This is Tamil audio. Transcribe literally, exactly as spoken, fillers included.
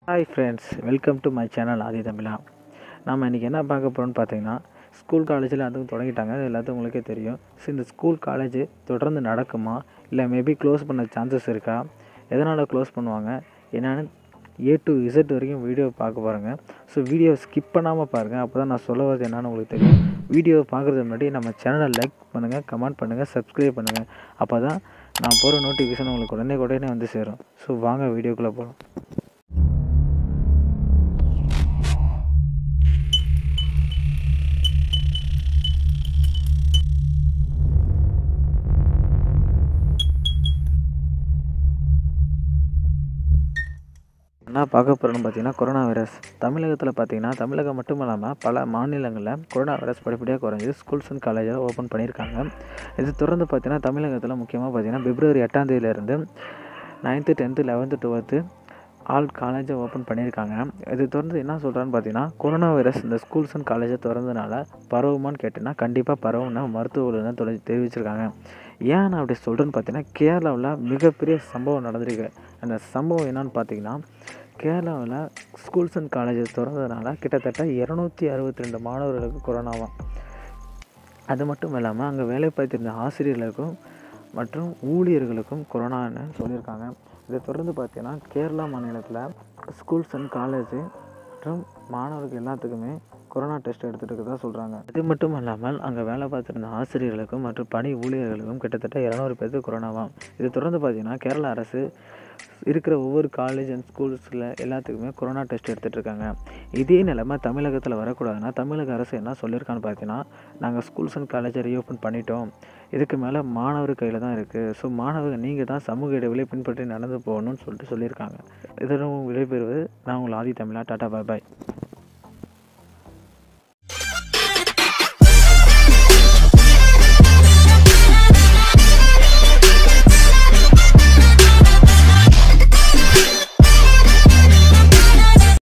Hi friends, welcome to my channel Aadhi Tamizha. நம்ம இன்றைக்கி என்ன பார்க்க போகிறோம்னு பார்த்தீங்கன்னா, ஸ்கூல் காலேஜில் அதுவும் தொடங்கிட்டாங்க. அது எல்லாத்துக்கும் உங்களுக்கே தெரியும். ஸோ இந்த ஸ்கூல் காலேஜ் தொடர்ந்து நடக்குமா, இல்லை மேபி க்ளோஸ் பண்ண சான்சஸ் இருக்கா, எதனால் க்ளோஸ் பண்ணுவாங்க, என்னென்னு ஏ டு இசட் வரைக்கும் வீடியோ பார்க்க பாருங்க. ஸோ வீடியோ ஸ்கிப் பண்ணாமல் பாருங்கள். அப்போ தான் நான் சொல்ல வரது என்னென்னு உங்களுக்கு தெரியும். வீடியோ பார்க்குறதுக்கு முன்னாடி நம்ம சேனலை லைக் பண்ணுங்கள், கமெண்ட் பண்ணுங்கள், சப்ஸ்கிரைப் பண்ணுங்கள். அப்போ தான் நான் போகிற நோட்டிஃபிகேஷன் உங்களுக்கு உடனே உடனே வந்து சேரும். ஸோ வாங்க வீடியோக்குள்ளே போகலாம். என்ன பார்க்க போகிறோன்னு பார்த்தீங்கன்னா, கொரோனா வைரஸ் தமிழகத்தில் பார்த்தீங்கன்னா, தமிழகம் மட்டும் இல்லாமல் பல மாநிலங்களில் கொரோனா வைரஸ் படிப்படியாக குறைஞ்சி ஸ்கூல்ஸ் அண்ட் காலேஜை ஓப்பன் பண்ணியிருக்காங்க. இது தொடர்ந்து பார்த்தீங்கன்னா, தமிழகத்தில் முக்கியமாக பார்த்தீங்கன்னா, பிப்ரவரி எட்டாம் தேதியிலேருந்து ninth tenth eleventh twelfth all காலேஜை ஓப்பன் பண்ணியிருக்காங்க. இது தொடர்ந்து என்ன சொல்கிறான்னு பார்த்தீங்கன்னா, கொரோனா வைரஸ் இந்த ஸ்கூல்ஸ் அண்ட் காலேஜை திறந்ததுனால பரவுமான்னு கேட்டிங்கன்னா, கண்டிப்பாக பரவும்னு மருத்துவர்கள் தான் தொலை தெரிவிச்சிருக்காங்க. ஏன் நான் அப்படி சொல்கிறேன்னு பார்த்தீங்கன்னா, கேரளாவில் மிகப்பெரிய சம்பவம் நடந்திருக்கு. அந்த சம்பவம் என்னன்னு பார்த்தீங்கன்னா, கேரளாவில் ஸ்கூல்ஸ் அண்ட் காலேஜஸ் திறந்ததுனால கிட்டத்தட்ட இரநூத்தி அறுபத்தி ரெண்டு மாணவர்களுக்கு கொரோனாவாம். அது மட்டும் இல்லாமல் அங்கே வேலை பார்த்திருந்த ஆசிரியர்களுக்கும் மற்றும் ஊழியர்களுக்கும் கொரோனான்னு சொல்லியிருக்காங்க. இதை தொடர்ந்து பார்த்தீங்கன்னா, கேரளா மாநிலத்தில் ஸ்கூல்ஸ் அண்ட் காலேஜு மற்றும் மாணவர்கள் எல்லாத்துக்குமே கொரோனா டெஸ்ட் எடுத்துகிட்டு இருக்கதா சொல்கிறாங்க. இது மட்டும் இல்லாமல் அங்கே வேலை பார்த்துருந்த ஆசிரியர்களுக்கும் மற்றும் பணி ஊழியர்களுக்கும் கிட்டத்தட்ட இரநூறு பேருக்கு கொரோனாவாம். இது தொடர்ந்து பார்த்தீங்கன்னா, கேரளா அரசு இருக்கிற ஒவ்வொரு காலேஜ் அண்ட் ஸ்கூல்ஸில் எல்லாத்துக்குமே கொரோனா டெஸ்ட் எடுத்துகிட்டு இருக்காங்க. இதே நிலைமை தமிழகத்தில் வரக்கூடாதுன்னா, தமிழக அரசு என்ன சொல்லியிருக்கான்னு பார்த்தீங்கன்னா, நாங்கள் ஸ்கூல்ஸ் அண்ட் காலேஜை ரீஓப்பன் பண்ணிட்டோம், இதுக்கு மேலே மாணவர் கையில் தான் இருக்குது. ஸோ மாணவர்கள் நீங்கள் தான் சமூக இடைவெளியை பின்பற்றி நடந்து போகணும்னு சொல்லிட்டு சொல்லியிருக்காங்க. இதனும் விடைபெறுவது நான் உங்கள் ஆதி தமிழா. டாடா, பாய் பாய்.